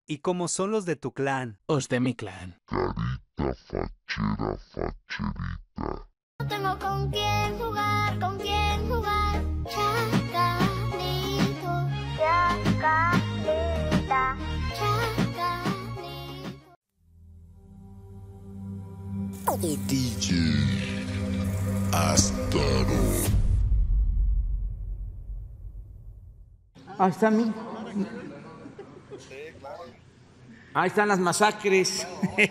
¿Y cómo son los de tu clan? Os de mi clan. Carita fachera, facherita. No tengo con quién jugar, con quién jugar. Chacanito, chacanita, chacanito. DJ Astaro. Ahí está Ahí están las masacres.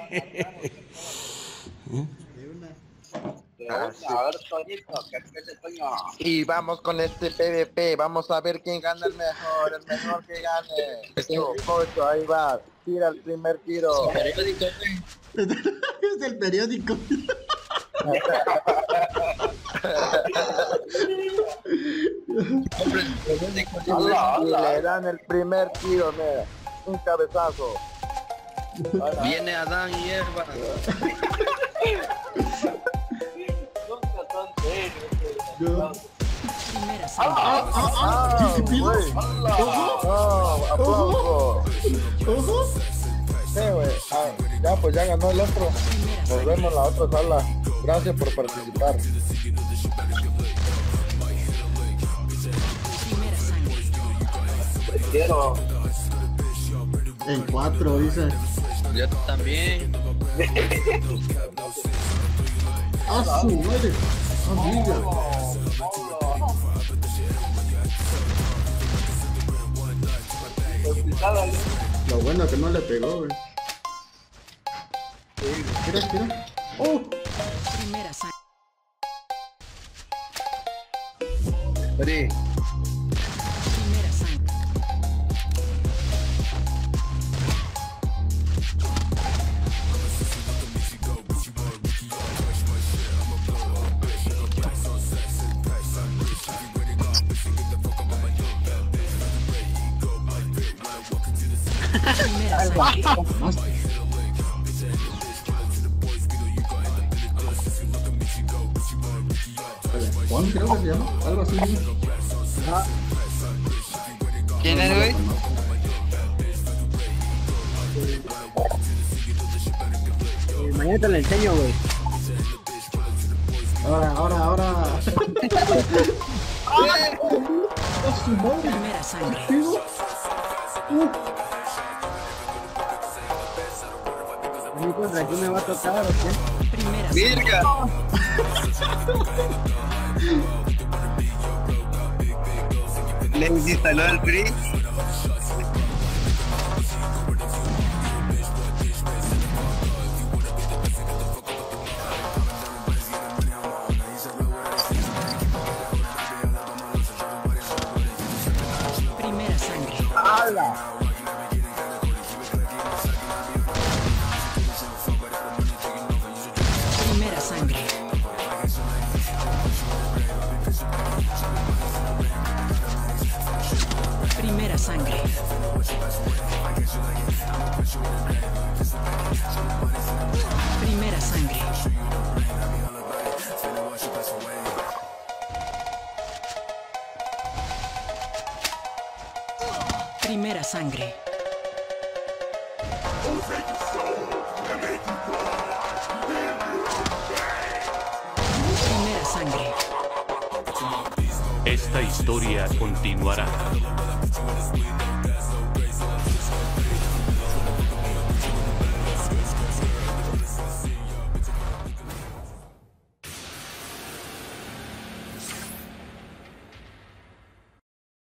Y vamos con este PvP, vamos a ver quién gana el mejor que gane. Ocho, ahí va, tira el primer tiro. Periódico, es del periódico. Y le dan el primer tiro, mira, un cabezazo. Viene Adán y Eva. Ya, pues ya ganó el otro. Nos vemos en la otra sala. Gracias por participar. Quiero. En 4, dice. Yo también. ¡Ah, su madre! ¡Amiga! Lo bueno que no le pegó, güey. Tira. ¡Oh! Primera sangre. Vení. Primera sangre. Primera sangre. Juan, creo que se llama, algo así. ¿Quién es, güey? Mañana te lo enseño, güey. Ahora. Primera sangre. A mí contra quién me va a tocar, ¿o qué? Primera sangre. ¡Virga! ¿Le desinstaló el free? Primera sangre. ¡Hala! Primera sangre. Primera sangre. Primera sangre. Primera sangre. Primera sangre. Esta historia continuará.